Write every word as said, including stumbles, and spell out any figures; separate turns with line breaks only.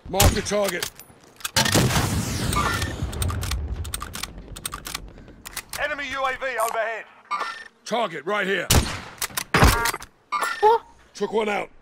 Mark the target.
Enemy U A V overhead.
Target right here.
What?
Took one out.